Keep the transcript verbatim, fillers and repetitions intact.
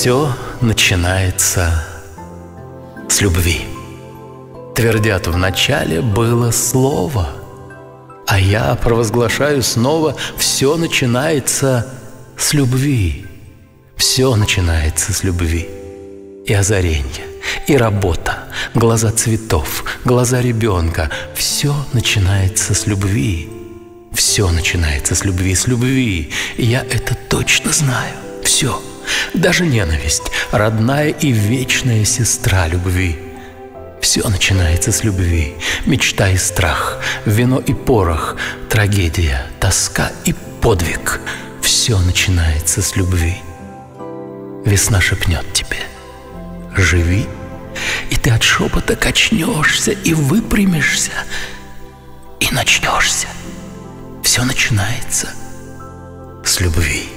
Все начинается с любви. Твердят, в начале было слово, а я провозглашаю снова: все начинается с любви. Все начинается с любви. И озаренье, и работа, глаза цветов, глаза ребенка. Все начинается с любви. Все начинается с любви, с любви. И я это точно знаю. Все. Даже ненависть, родная и вечная сестра любви. Все начинается с любви. Мечта и страх, вино и порох, трагедия, тоска и подвиг. Все начинается с любви. Весна шепнет тебе: живи, и ты от шепота качнешься и выпрямишься, и начнешься. Все начинается с любви.